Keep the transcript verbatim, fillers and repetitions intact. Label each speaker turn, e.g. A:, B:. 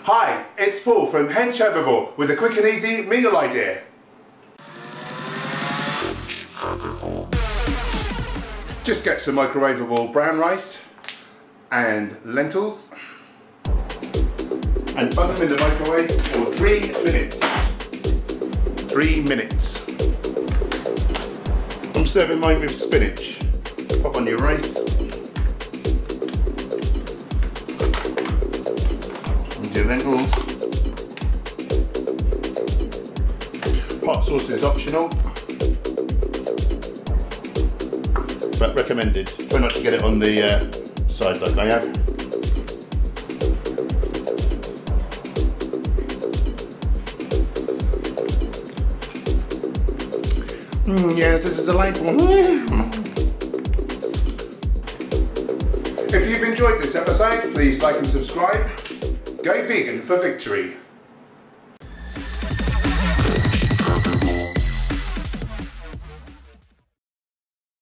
A: Hi, it's Paul from Hench Herbivore with a quick and easy meal idea. Just get some microwavable brown rice and lentils and put them in the microwave for three minutes. Three minutes. I'm serving mine with spinach. Pop on your rice. And your lentils. Hot sauce is optional, but recommended. Try not to get it on the uh, side like I have. Mm, yes, this is delightful. If you've enjoyed this episode, please like and subscribe. Go vegan for victory.